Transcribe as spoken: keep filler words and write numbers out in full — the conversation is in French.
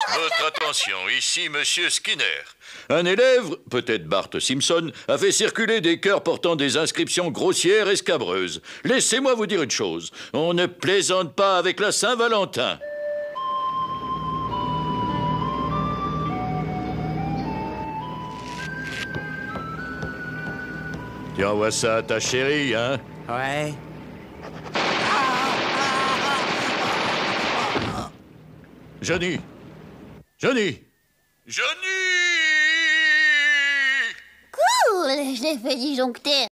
Votre attention, ici Monsieur Skinner. Un élève, peut-être Bart Simpson, a fait circuler des cœurs portant des inscriptions grossières et scabreuses. Laissez-moi vous dire une chose. On ne plaisante pas avec la Saint-Valentin. Tu envoies ça à ta chérie, hein? Ouais. Johnny! Johnny! Johnny! Cool, je l'ai fait disjoncter.